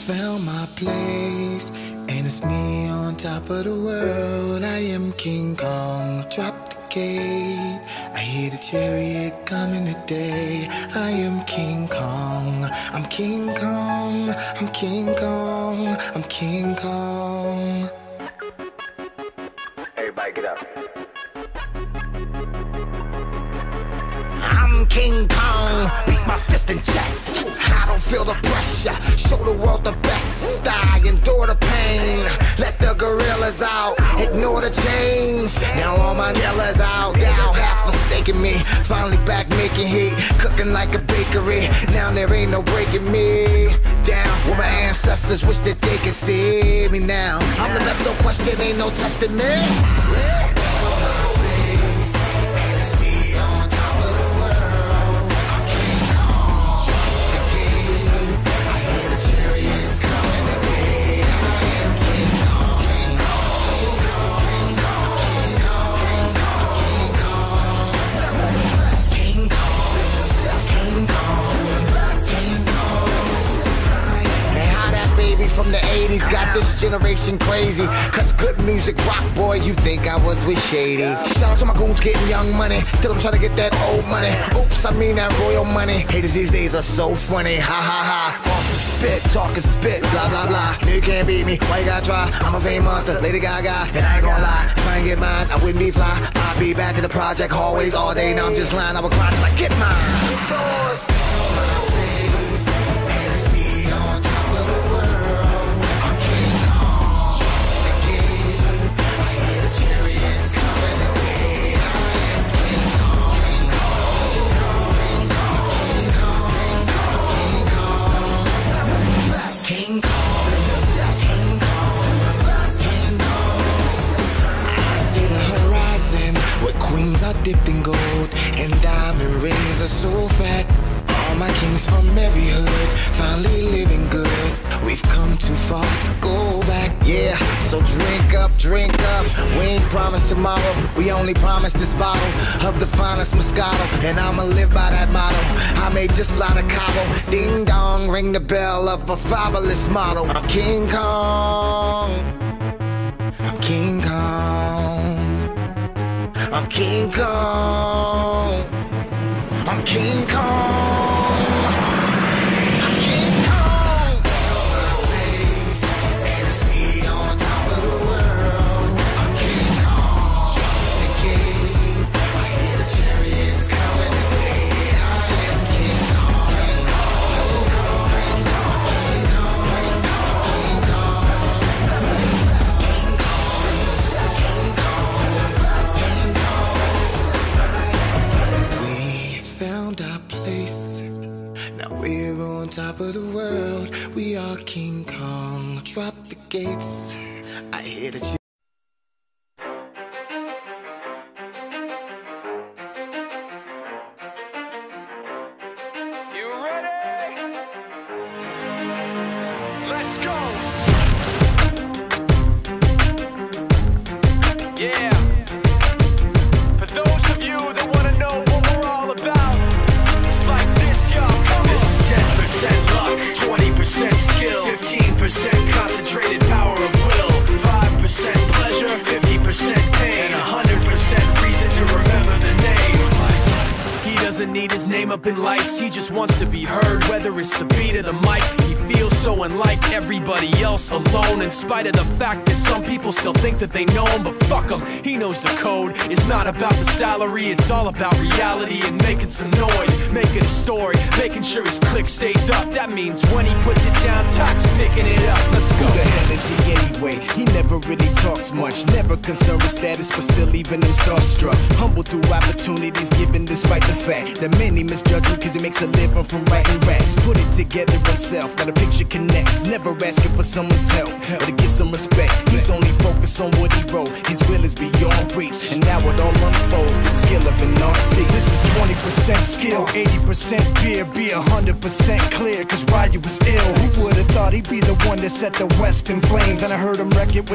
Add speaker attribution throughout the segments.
Speaker 1: found my place, and it's me on top of the world. I am King Kong, drop the gate. I hear the chariot coming today. I am King Kong, I'm King Kong, I'm King Kong, I'm King Kong.
Speaker 2: Everybody get up.
Speaker 1: I'm King Kong, beat my fist in chest. I don't feel the pressure, show the world the best. I endure the pain, let the gorillas out, ignore the change. Now all my killers out, thou have forsaken me. Finally back making heat, cooking like a bakery. Now there ain't no breaking me down. Where my ancestors wish that they could see me now. I'm the best, no question, ain't no testing me. From the 80s, got this generation crazy. Cause good music rock, boy, you think I was with Shady. Shout out to my goons getting young money. Still I'm trying to get that old money. Oops, I mean that royal money. Haters these days are so funny. Ha ha ha. Off the spit, talking spit, blah blah blah. You can't beat me, why you gotta try? I'm a fame monster, Lady Gaga. And I ain't gonna lie, if I ain't get mine, I wouldn't be fly. I'll be back in the project hallways all day. Now I'm just lying, I would cry till I get mine. Queens are dipped in gold, and diamond rings are so fat. All my kings from every hood, finally living good. We've come too far to go back, yeah. So drink up, we ain't promised tomorrow. We only promised this bottle of the finest Moscato, and I'ma live by that motto. I may just fly to Cabo, ding dong, ring the bell of a fabulous model. I'm King Kong, I'm King Kong, I'm King Kong, I'm King Kong, I'm King Kong. Always, and it's me on top of the world. I'm King Kong, the gate. I hear the chariots coming today. I am King Kong, King Kong, King Kong, King Kong, King We're on top of the world. We are King Kong. Drop the gates. I hear that you.
Speaker 3: You ready? Let's go. Yeah. For those of you that want to know what we're all about, it's like this, y'all. This is 10% luck, 20% skill, 15% concentrated power of will, 5% pleasure, 50% pain, and 100% reason to remember the name. He doesn't need his name up in lights, he just wants to be heard, whether it's the beat of the mic. He feels so unlike everybody else, alone, in spite of the fact that some people still think that they know him. But fuck him, he knows the code. It's not about the salary, it's all about reality and making some noise, making a story, making sure his click stays up. That means when he puts it down, Tox picking it up. Let's go.
Speaker 4: Who the hell is he anyway? He never really talks much, never concerned with status, but still even him starstruck. Humble through opportunities given despite the fact that many misjudge him cause he makes a living from writing raps. Put it together himself, now the picture connects. Never asking for someone's help or to get some respect. He's only focused on what he wrote. His will is beyond reach, and now it all unfolds. The skill of an artist. This is 20% skill, 80% beer, be 100% clear, cause Ryu was ill. Who would've thought he'd be the one that set the West in flames? And I heard him wreck it with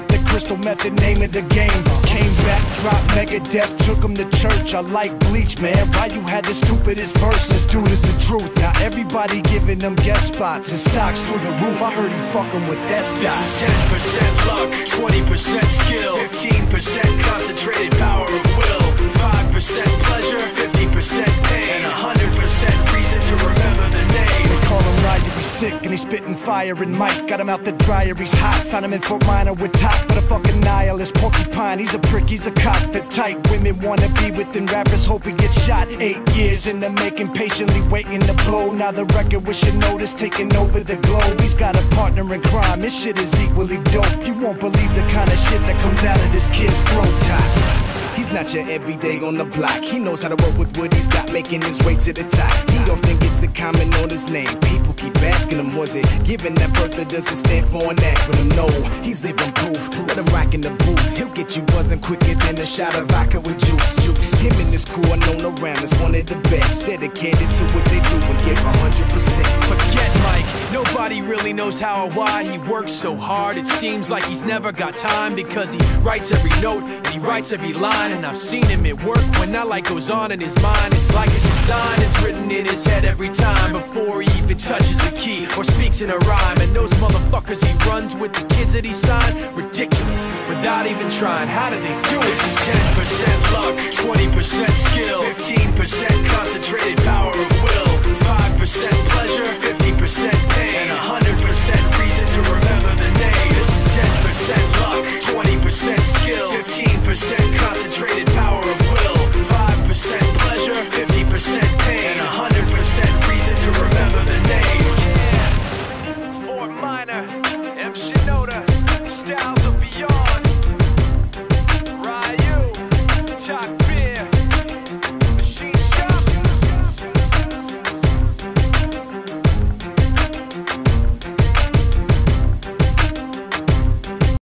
Speaker 4: The crystal method, name of the game. Came back, dropped Megadeth, took him to church. I like Bleach, man. Why you had the stupidest verse? Let's do this the truth. Now everybody giving them guest spots and stocks through the roof. I heard he fucking with that stock.
Speaker 3: This is 10% luck, 20% skill, 15% concentrated power of will, 5% pleasure, 50% pain, and 100% reason to remember the name.
Speaker 4: They call him Ryan, he's sick and he's spitting fire and Mike got him out the dryer, he's hot. Found him in Fort Minor with top, but a fucking nihilist porcupine. He's a prick, he's a cock. The type women wanna be with, and rappers hope he gets shot. 8 years in the making, patiently waiting to blow. Now the record with your notice taking over the globe. He's got a partner in crime, his shit is equally dope. You won't believe the kind of shit that comes out of this kid's throat. Top. He's not your everyday on the block. He knows how to work with what he's got, making his way to the top. He often gets a comment on his name. People keep asking him, was it given that birth that doesn't stand for an acronym? No, he's living proof. Let him rock in the booth. He'll get you buzzing quicker than a shot of vodka with juice. Him and his crew are known around as one of the best. Dedicated to what they do and give 100%.
Speaker 3: Forget Mike, nobody really knows how or why he works so hard. It seems like he's never got time, because he writes every note and he writes every line. And I've seen him at work when that light goes on in his mind. It's like a design is written in his head every time before he even touches a key or speaks in a rhyme. And those motherfuckers he runs with, the kids that he signed, ridiculous, without even trying. How do they do it? This is 10% luck, 20% skill, 15% concentrated power of will, 5% pleasure, 50% pain, and 100% reason to remember